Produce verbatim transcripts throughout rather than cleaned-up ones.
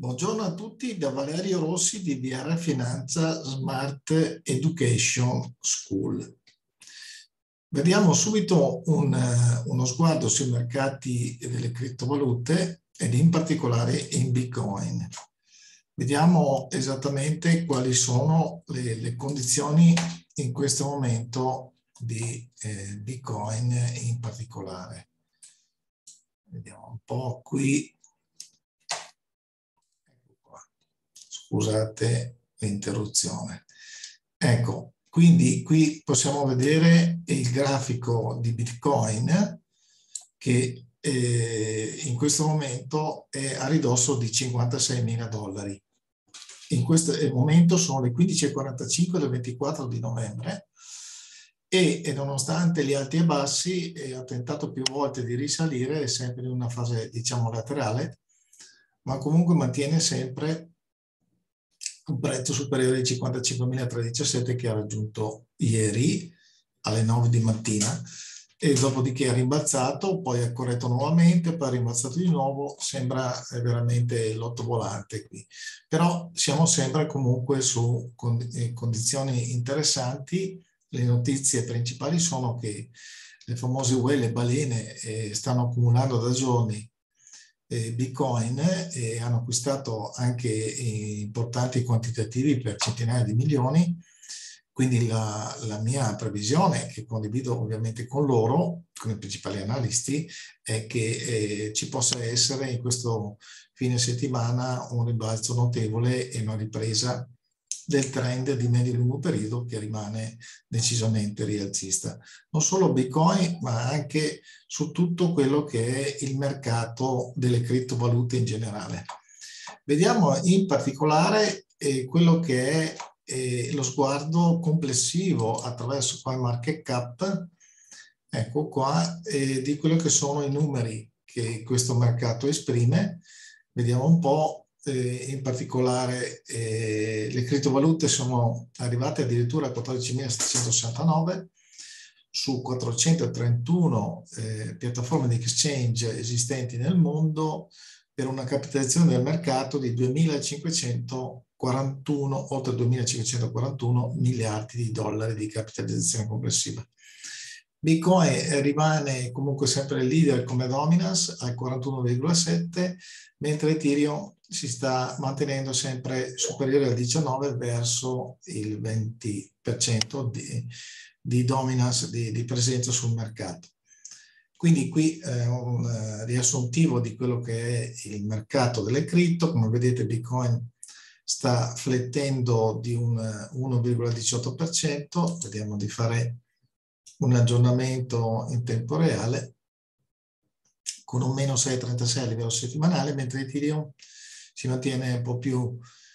Buongiorno a tutti da Valerio Rossi di V R Finanza Smart Education School. Vediamo subito un, uno sguardo sui mercati delle criptovalute ed in particolare in Bitcoin. Vediamo esattamente quali sono le, le condizioni in questo momento di eh, Bitcoin in particolare. Vediamo un po' qui. Scusate l'interruzione. Ecco, quindi qui possiamo vedere il grafico di Bitcoin che eh, in questo momento è a ridosso di cinquantaseimila dollari. In questo momento sono le quindici e quarantacinque del ventiquattro di novembre e, e nonostante gli alti e bassi eh, ha tentato più volte di risalire, è sempre in una fase diciamo laterale, ma comunque mantiene sempre un prezzo superiore ai cinquantacinquemilatrecentodiciassette che ha raggiunto ieri alle nove di mattina e dopodiché ha rimbalzato, poi ha corretto nuovamente, poi ha rimbalzato di nuovo, sembra veramente l'otto volante qui. Però siamo sempre comunque su condizioni interessanti. Le notizie principali sono che le famose whale, le balene, eh, stanno accumulando da giorni Bitcoin e hanno acquistato anche importanti quantitativi per centinaia di milioni, quindi la, la mia previsione, che condivido ovviamente con loro, con i principali analisti, è che eh, ci possa essere in questo fine settimana un rimbalzo notevole e una ripresa del trend di medio-lungo periodo che rimane decisamente rialzista. Non solo Bitcoin, ma anche su tutto quello che è il mercato delle criptovalute in generale. Vediamo in particolare eh, quello che è eh, lo sguardo complessivo attraverso CoinMarketCap, ecco qua, eh, di quello che sono i numeri che questo mercato esprime. Vediamo un po'. Eh, in particolare eh, le criptovalute sono arrivate addirittura a quattordicimilasettecentosessantanove su quattrocentotrentuno eh, piattaforme di exchange esistenti nel mondo, per una capitalizzazione del mercato di duemilacinquecentoquarantuno, oltre duemilacinquecentoquarantuno miliardi di dollari di capitalizzazione complessiva. Bitcoin rimane comunque sempre il leader come dominance al quarantuno virgola sette, mentre Ethereum si sta mantenendo sempre superiore al diciannove verso il venti per cento di, di dominance, di, di presenza sul mercato. Quindi qui è un riassuntivo di quello che è il mercato delle cripto. Come vedete Bitcoin sta flettendo di un uno virgola diciotto per cento, vediamo di fare un aggiornamento in tempo reale con un meno sei virgola trentasei a livello settimanale, mentre Ethereum si mantiene un po' più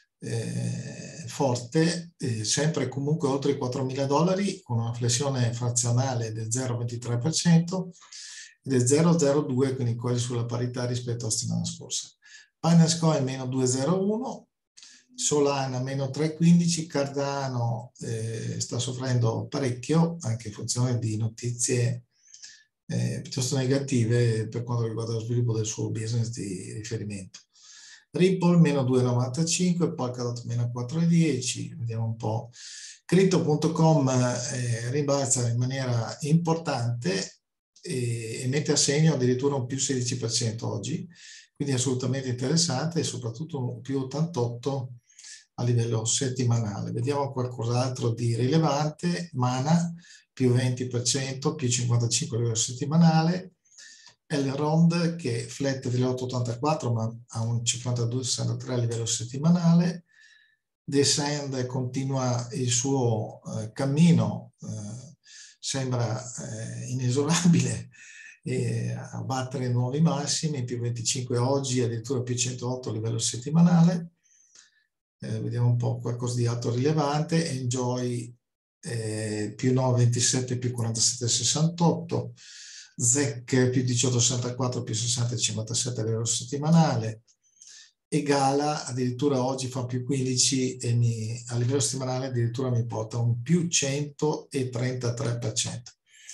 eh, forte, eh, sempre comunque oltre i quattromila dollari, con una flessione frazionale del zero virgola ventitré per cento e del zero virgola zero due, quindi quasi sulla parità rispetto alla settimana scorsa. Binance Coin meno due virgola zero uno, Solana meno tre virgola quindici, Cardano eh, sta soffrendo parecchio, anche in funzione di notizie eh, piuttosto negative per quanto riguarda lo sviluppo del suo business di riferimento. Ripple meno due virgola novantacinque, Polkadot meno quattro virgola dieci, vediamo un po'. Crypto punto com eh, ribalza in maniera importante e, e mette a segno addirittura un più sedici per cento oggi, quindi assolutamente interessante e soprattutto un più ottantotto a livello settimanale. Vediamo qualcos'altro di rilevante. Mana più venti per cento, più cinquantacinque a livello settimanale. Elrond che flette dell'otto virgola ottantaquattro ma ha un cinquantadue virgola sessantatré a livello settimanale. Descend continua il suo eh, cammino, eh, sembra eh, inesorabile, e a battere nuovi massimi, più venticinque oggi, addirittura più centootto a livello settimanale. Eh, vediamo un po' qualcosa di alto rilevante. Enjoy eh, più nove virgola ventisette, più quarantasette virgola sessantotto. Z E C più diciotto virgola sessantaquattro, più sessanta virgola cinquantasette a livello settimanale. E Gala addirittura oggi fa più quindici e mi, a livello settimanale addirittura mi porta un più centotrentatré per cento.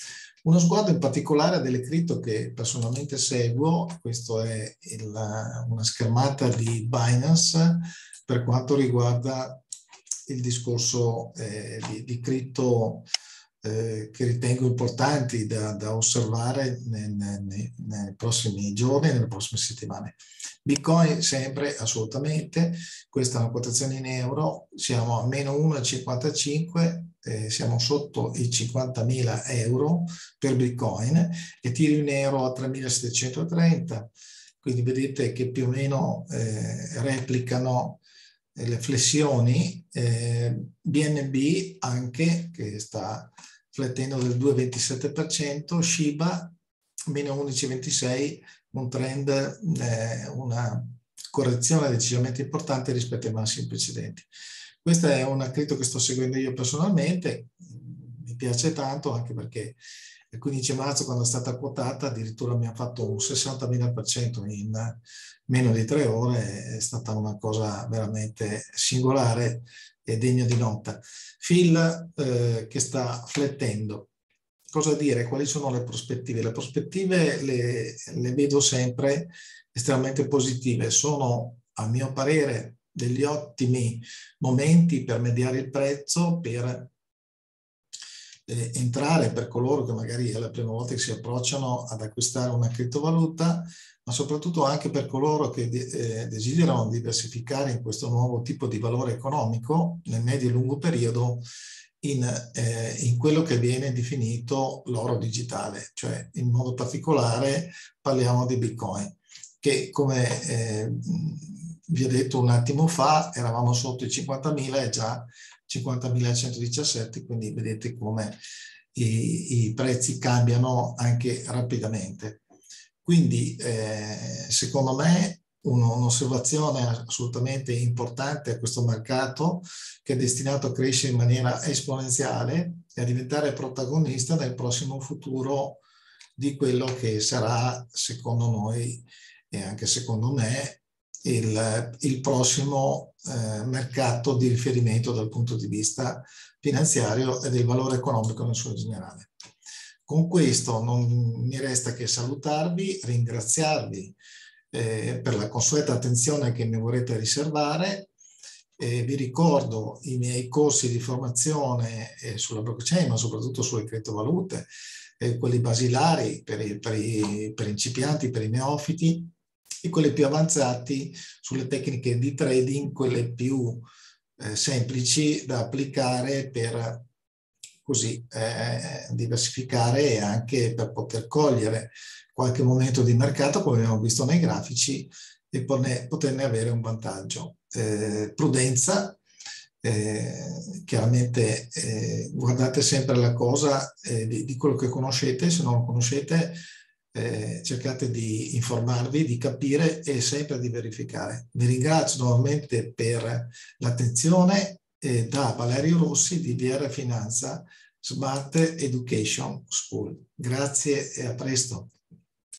Uno sguardo in particolare a delle cripto che personalmente seguo, questa è il, una schermata di Binance per quanto riguarda il discorso eh, di, di cripto eh, che ritengo importanti da, da osservare nei, nei, nei prossimi giorni e nelle prossime settimane. Bitcoin sempre, assolutamente, questa è una quotazione in euro, siamo a meno uno virgola cinquantacinque, eh, siamo sotto i cinquantamila euro per Bitcoin e tiri in euro a tremilasettecentotrenta, quindi vedete che più o meno eh, replicano le flessioni, eh, B N B anche che sta flettendo del due virgola ventisette per cento, Shiba meno undici virgola ventisei, un trend, eh, una correzione decisamente importante rispetto ai massimi precedenti. Questa è una cripto che sto seguendo io personalmente, mi piace tanto anche perché il quindici marzo, quando è stata quotata, addirittura mi ha fatto un sessantamila per cento in meno di tre ore, è stata una cosa veramente singolare e degna di nota. Phil eh, che sta flettendo. Cosa dire? Quali sono le prospettive? Le prospettive le, le vedo sempre estremamente positive. Sono, a mio parere, degli ottimi momenti per mediare il prezzo, per eh, entrare per coloro che magari è la prima volta che si approcciano ad acquistare una criptovaluta, ma soprattutto anche per coloro che eh, desiderano diversificare in questo nuovo tipo di valore economico nel medio e lungo periodo in, eh, in quello che viene definito l'oro digitale, cioè in modo particolare parliamo di Bitcoin, che come eh, vi ho detto un attimo fa eravamo sotto i cinquantamila e già cinquantamilacenodiciassette, quindi vedete come i, i prezzi cambiano anche rapidamente. Quindi eh, secondo me un'osservazione assolutamente importante a questo mercato, che è destinato a crescere in maniera esponenziale e a diventare protagonista nel prossimo futuro di quello che sarà, secondo noi e anche secondo me, il, il prossimo eh, mercato di riferimento dal punto di vista finanziario e del valore economico nel suo generale. Con questo non mi resta che salutarvi, ringraziarvi eh, per la consueta attenzione che mi vorrete riservare. Eh, vi ricordo i miei corsi di formazione eh, sulla blockchain, ma soprattutto sulle criptovalute, eh, quelli basilari per i, per i principianti, per i neofiti, e quelli più avanzati sulle tecniche di trading, quelle più eh, semplici da applicare per così eh, diversificare e anche per poter cogliere qualche momento di mercato, come abbiamo visto nei grafici, e poterne avere un vantaggio. Eh, prudenza, eh, chiaramente eh, guardate sempre la cosa eh, di, di quello che conoscete, se non lo conoscete eh, cercate di informarvi, di capire e sempre di verificare. Vi ringrazio nuovamente per l'attenzione eh, da Valerio Rossi di V R Finanza Smart Education School. Grazie e a presto.